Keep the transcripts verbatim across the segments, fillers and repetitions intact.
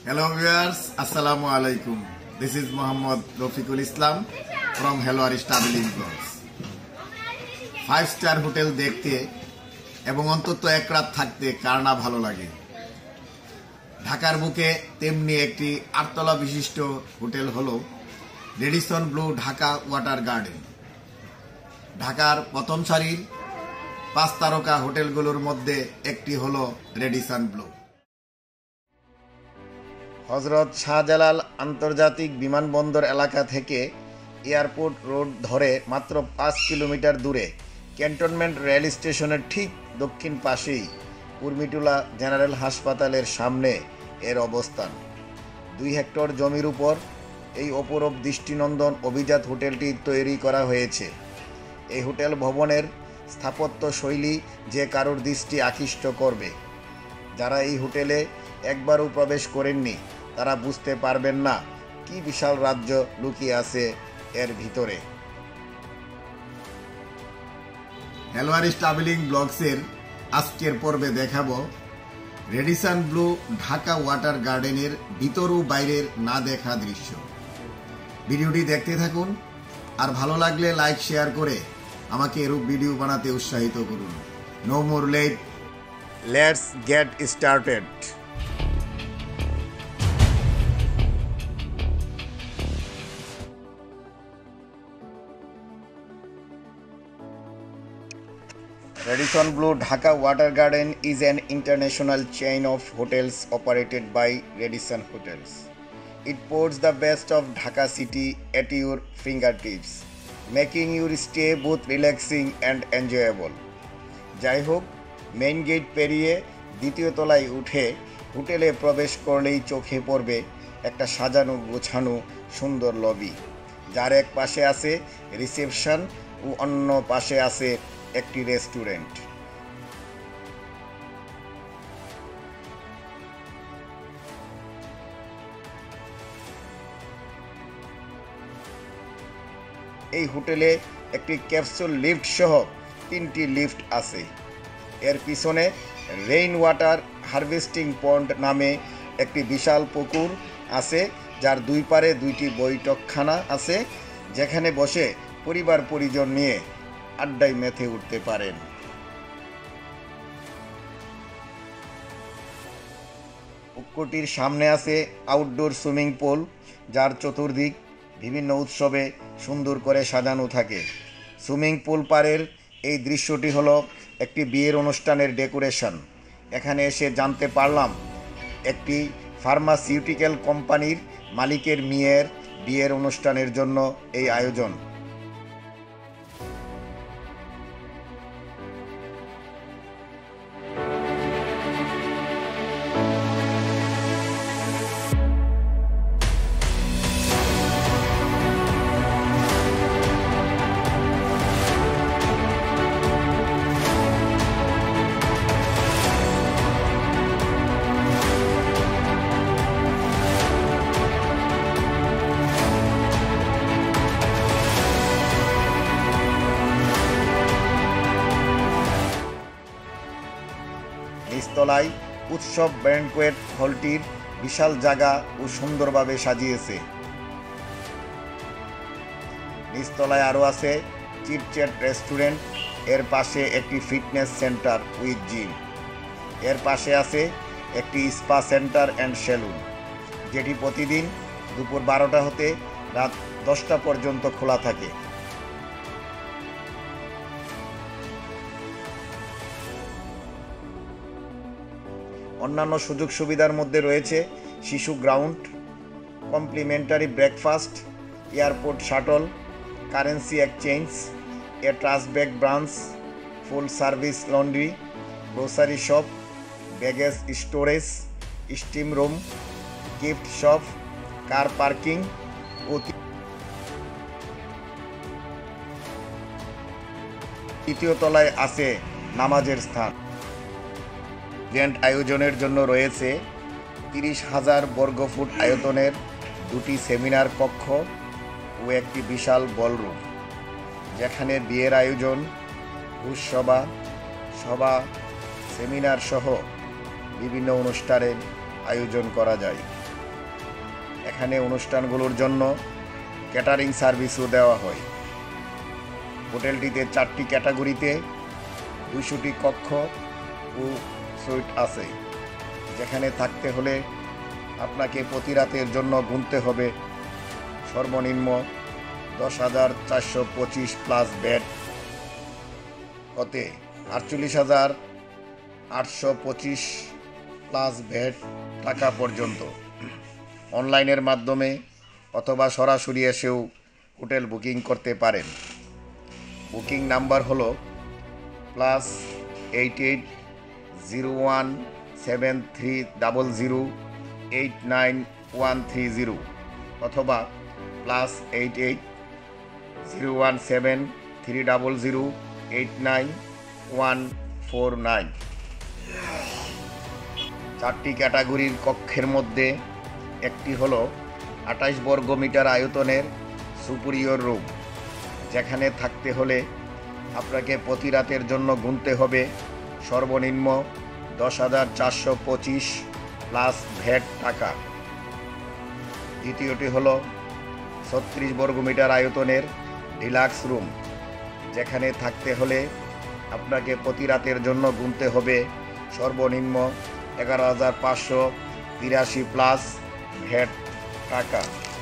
Hello viewers, Assalamu alaikum. This is Muhammad Rafiqul Islam from Helwarish Traveling Vlogs. Five star hotel দেখতে এবং অন্তত এক রাত থাকতে কার না ভালো লাগে। ঢাকার বুকে তেমনি একটি আটতলা বিশিষ্ট হোটেল হলো Radisson Blu Dhaka water garden. ঢাকার প্রথম সারির পাঁচ তারকা হোটেলগুলোর মধ্যে একটি হলো রেডিসন ব্লু। হযরত শাহজালাল আন্তর্জাতিক বিমানবন্দর এলাকা থেকে এয়ারপোর্ট রোড ধরে মাত্র পাঁচ কিলোমিটার দূরে ক্যান্টনমেন্ট রেল স্টেশনের ঠিক দক্ষিণ পাশেই কুর্মিটোলা জেনারেল হাসপাতালের সামনে এর অবস্থান। দুই হেক্টর জমির উপর এই অপরূপ দৃষ্টিনন্দন অভিজাত হোটেলটি তৈরি করা হয়েছে। এই হোটেল ভবনের স্থাপত্য শৈলী যে কারোর দৃষ্টি আকৃষ্ট করবে। যারা এই হোটেলে একবারও প্রবেশ করেননি তারা বুঝতে পারবেন না কি বিশাল রাজ্য লুকিয়ে আছে এর ভিতরে। হেলওয়ারিশ ট্রাভেলিং ব্লগসের আজকের পর্বে দেখাবো রেডিসন ব্লু ঢাকা ওয়াটার গার্ডেনের ভিতর ও বাইরের না দেখা দৃশ্য। ভিডিওটি দেখতে থাকুন আর ভালো লাগলে লাইক শেয়ার করে আমাকে এরূপ ভিডিও বানাতে উৎসাহিত করুন। No more late, let's get started. Radisson Blu Dhaka Water Garden is an international chain of hotels operated by Radisson Hotels. It puts the best of Dhaka city at your fingertips, making your stay both relaxing and enjoyable. যাই হোক, main gate পেরিয়ে দ্বিতীয় তলায় উঠে হোটেলে প্রবেশ করলেই চোখে পড়বে একটা সাজানো গোছানো সুন্দর লবি, যার এক পাশে আছে রিসেপশন ও অন্য পাশে আছে একটি রেস্টুরেন্ট। এই হোটেলে একটি ক্যাপসুল লিফট সহ তিনটি লিফট আছে। এর পিছনে রেইন ওয়াটার হারভেস্টিং পন্ড নামে একটি বিশাল পুকুর আছে, যার দুই পারে দুইটি বৈঠকখানা আছে, যেখানে বসে পরিবার পরিজন নিয়ে আড্ডায় মেতে উঠতে পারেন। পুকুরটির সামনে আছে আউটডোর সুইমিং পুল, যার চতুর্দিক বিভিন্ন উৎসবে সুন্দর করে সাজানো থাকে। সুইমিং পুল পাড়ের এই দৃশ্যটি হলো একটি বিয়ের অনুষ্ঠানের ডেকোরেশন। এখানে এসে জানতে পারলাম একটি ফার্মাসিউটিক্যাল কোম্পানির মালিকের মেয়ের বিয়ের অনুষ্ঠানের জন্য এই আয়োজন। নিচতলায় উৎসব ব্যাংকোয়েট হলটির বিশাল জায়গা ও সুন্দরভাবে সাজিয়েছে। নিচতলায় আরও আছে চিটচ্যাট রেস্টুরেন্ট, এর পাশে একটি ফিটনেস সেন্টার উইথ জিম, এর পাশে আছে একটি স্পা সেন্টার অ্যান্ড সেলুন, যেটি প্রতিদিন দুপুর বারোটা হতে রাত দশটা পর্যন্ত খোলা থাকে। অন্যান্য সুযোগ সুবিধার মধ্যে রয়েছে শিশু ground, complimentary breakfast, airport shuttle, currency exchange, a trust bank branch, full service laundry, grocery shop, baggage storage, steam room, gift shop, car parking ও তৃতীয় তলায় আছে নামাজের স্থান। ইভেন্ট আয়োজনের জন্য রয়েছে তিরিশ হাজার বর্গফুট আয়তনের দুটি সেমিনার কক্ষ ও একটি বিশাল বলরুম, যেখানে বিয়ের আয়োজন, ভোজসভা, সভা, সেমিনার সহ বিভিন্ন অনুষ্ঠানের আয়োজন করা যায়। এখানে অনুষ্ঠানগুলোর জন্য ক্যাটারিং সার্ভিসও দেওয়া হয়। হোটেলটিতে চারটি ক্যাটাগরিতে দুশোটি কক্ষ ও সুইট আছে, যেখানে থাকতে হলে আপনাকে প্রতি রাতের জন্য গুনতে হবে সর্বনিম্ন দশ হাজার চারশো পঁচিশ প্লাস বেড হতে আটচল্লিশ হাজার আটশো পঁচিশ প্লাস বেড টাকা পর্যন্ত। অনলাইনের মাধ্যমে অথবা সরাসরি এসেও হোটেল বুকিং করতে পারেন। বুকিং নাম্বার হলো plus eight eight zero one seven three double zero eight nine one three zero অথবা plus eight eight zero one seven three double zero eight nine one four nine. চারটি ক্যাটাগরির কক্ষের মধ্যে একটি হলো আঠাশ বর্গ মিটার আয়তনের সুপিরিয়র রুম, যেখানে থাকতে হলে আপনাকে প্রতি রাতের জন্য গুনতে হবে সর্বনিম্ন দশ হাজার চারশো পঁচিশ প্লাস ভ্যাট টাকা। দ্বিতীয়টি হলো ছত্রিশ বর্গ মিটার আয়তনের ডিলাক্স রুম, যেখানে থাকতে হলে আপনাকে প্রতি রাতের জন্য গুনতে হবে সর্বনিম্ন এগারো হাজার পাঁচশো তিরাশি প্লাস ভ্যাট টাকা।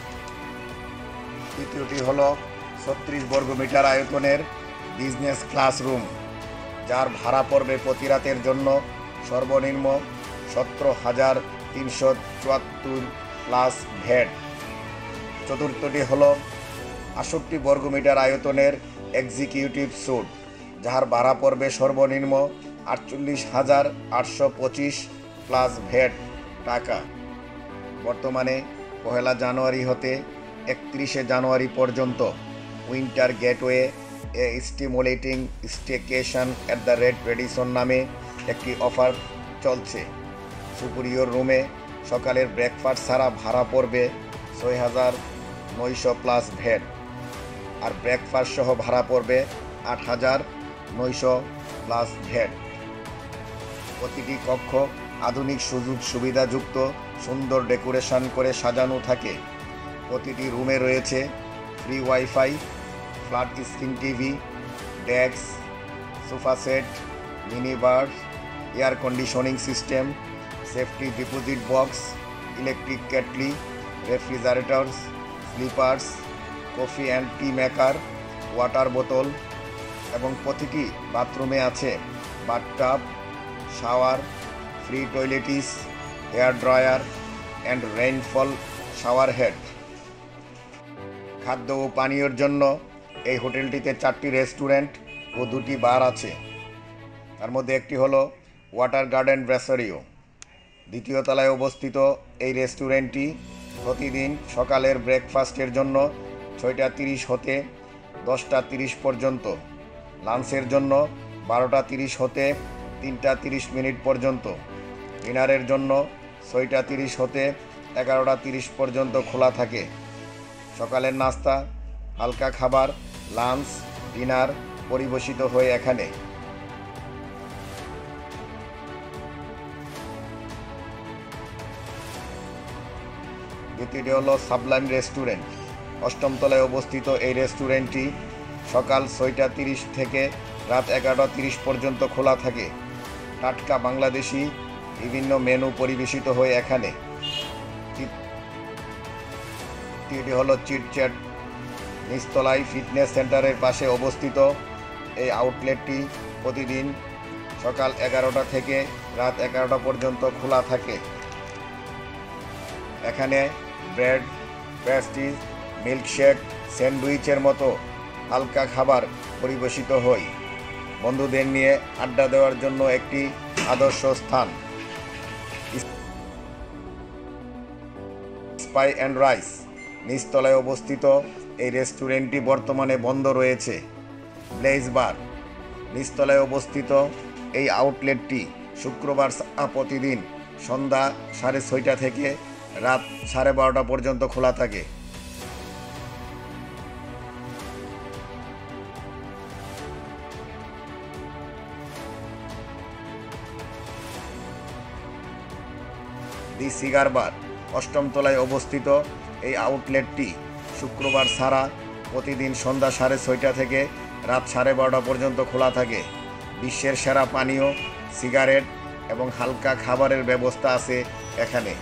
তৃতীয়টি হলো ছত্রিশ বর্গ মিটার আয়তনের বিজনেস ক্লাস রুম, যার ভাড়া পড়বে প্রতি রাতের জন্য সর্বনিম্ন সতেরো হাজার তিনশো চুয়াত্তর প্লাস ভ্যাট। চতুর্থটি হলো আটষট্টি বর্গ মিটার আয়তনের এক্সিকিউটিভ স্যুট, যার ভাড়া পড়বে সর্বনিম্ন আটচল্লিশ হাজার আটশো পঁচিশ প্লাস ভ্যাট টাকা। বর্তমানে পহেলা জানুয়ারি হতে একত্রিশে জানুয়ারি পর্যন্ত winter getaway a stimulating staycation at the red Radisson নামে একটি অফার চলছে। সুপিরিয়র রুমে সকালের ব্রেকফাস্ট ছাড়া ভাড়া পড়বে ছয় হাজার নয়শো প্লাস ভ্যাট, আর ব্রেকফাস্ট সহ ভাড়া পড়বে আট হাজার নয়শো প্লাস ভ্যাট। প্রতিটি কক্ষ আধুনিক সুযোগ সুবিধাযুক্ত সুন্দর ডেকোরেশন করে সাজানো থাকে। প্রতিটি রুমে রয়েছে free wifi, flat screen TV, desk, sofa set, mini bar, air conditioning system, safety deposit box, electric kettle, refrigerators, slippers, coffee and tea maker, water বোতল এবং প্রতিটি বাথরুমে আছে bathtub, shower, free toiletries, hair dryer and rainfall shower head. খাদ্য ও পানীয়র জন্য এই হোটেলটিতে চারটি রেস্টুরেন্ট ও দুটি বার আছে। তার মধ্যে একটি হলো ওয়াটার গার্ডেন ব্রেসারিও। দ্বিতীয় তলায় অবস্থিত এই রেস্টুরেন্টটি প্রতিদিন সকালের ব্রেকফাস্টের জন্য ছয়টা তিরিশ হতে দশটা তিরিশ পর্যন্ত, লাঞ্চের জন্য বারোটা তিরিশ হতে তিনটা তিরিশ মিনিট পর্যন্ত, ডিনারের জন্য ছয়টা তিরিশ হতে এগারোটা তিরিশ পর্যন্ত খোলা থাকে। সকালের নাস্তা, হালকা খাবার, লাঞ্চ, ডিনার পরিবেশিত হয় এখানে। দ্বিতীয়টি হলো সাবলাইম রেস্টুরেন্ট। অষ্টম তলায় অবস্থিত এই রেস্টুরেন্টটি সকাল ছয়টা তিরিশ থেকে রাত এগারোটা তিরিশ পর্যন্ত খোলা থাকে। টাটকা বাংলাদেশি বিভিন্ন মেনু পরিবেশিত হয় এখানে। তৃতীয়টি হলো চিটচ্যাট। নিচতলায় ফিটনেস সেন্টারের পাশে অবস্থিত এই আউটলেটটি প্রতিদিন সকাল এগারোটা থেকে রাত এগারোটা পর্যন্ত খোলা থাকে। এখানে ব্রেড, পেস্ট্রিজ, মিল্কশেক, স্যান্ডউইচের মতো হালকা খাবার পরিবেশিত হয়। বন্ধুদের নিয়ে আড্ডা দেওয়ার জন্য একটি আদর্শ স্থান। স্পাই অ্যান্ড রাইস নিচতলায় অবস্থিত এই রেস্টুরেন্টটি বর্তমানে বন্ধ রয়েছে। ব্লেজ বার নিচতলায় অবস্থিত এই আউটলেটটি শুক্রবার প্রতিদিন সন্ধ্যা সাড়ে ছয়টা থেকে রাত সাড়ে বারোটা পর্যন্ত খোলা থাকে। দি সিগার বার অষ্টম তলায় অবস্থিত এই আউটলেটটি শুক্রবার ছাড়া প্রতিদিন সন্ধ্যা সাড়ে ছয়টা থেকে রাত সাড়ে বারোটা পর্যন্ত খোলা থাকে। বিশ্বের সেরা পানীয়, সিগারেট এবং হালকা খাবারের ব্যবস্থা আছে এখানে।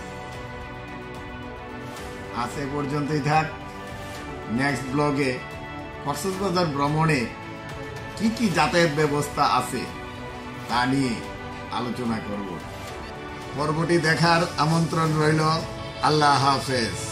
আজ এ পর্যন্তই থাক। নেক্সট ব্লগে কক্সবাজার ভ্রমণে কি কি যাতায়াত ব্যবস্থা আছে তা নিয়ে আলোচনা করব। পর্বটি দেখার আমন্ত্রণ রইল। আল্লাহ হাফেজ।